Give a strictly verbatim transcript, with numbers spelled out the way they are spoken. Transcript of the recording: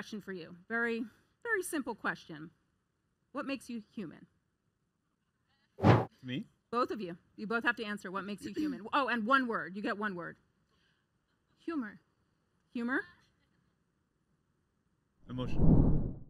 question for you. Very, very simple question. What makes you human? Me? Both of you. You both have to answer what makes you human. Oh, and one word. You get one word. Humor. Humor? Emotion.